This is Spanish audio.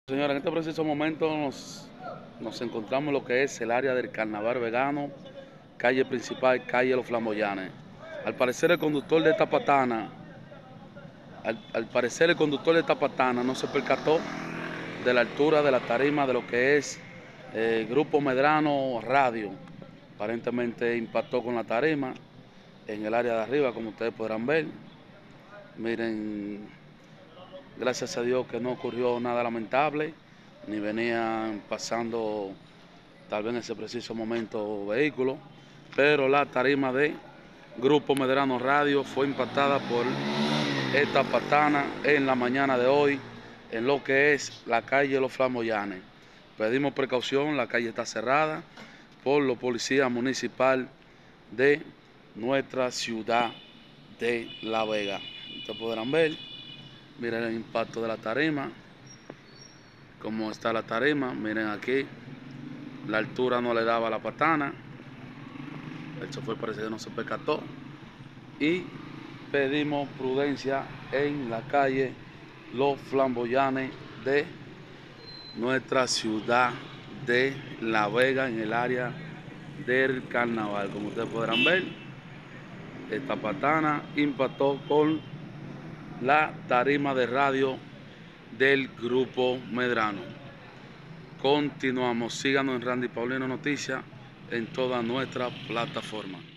Señora, en este preciso momento nos encontramos en lo que es el área del Carnaval Vegano, calle principal, calle Los Flamboyanes. Al parecer el conductor de esta patana, al parecer el conductor de esta patana no se percató de la altura de la tarima de lo que es Grupo Medrano Radio. Aparentemente impactó con la tarima en el área de arriba, como ustedes podrán ver. Miren, gracias a Dios que no ocurrió nada lamentable, ni venían pasando tal vez en ese preciso momento vehículos, pero la tarima de Grupo Medrano Radio fue impactada por esta patana en la mañana de hoy en lo que es la calle Los Flamboyanes. Pedimos precaución, la calle está cerrada por la policía municipal de nuestra ciudad de La Vega. Ustedes podrán ver, miren el impacto de la tarima, cómo está la tarima, miren aquí, la altura no le daba a la patana, el chofer parece que no se percató y pedimos prudencia en la calle Los Flamboyanes de nuestra ciudad de La Vega, en el área del carnaval. Como ustedes podrán ver, esta patana impactó con la tarima de radio del Grupo Medrano. Continuamos, síganos en Randy Paulino Noticias en toda nuestra plataforma.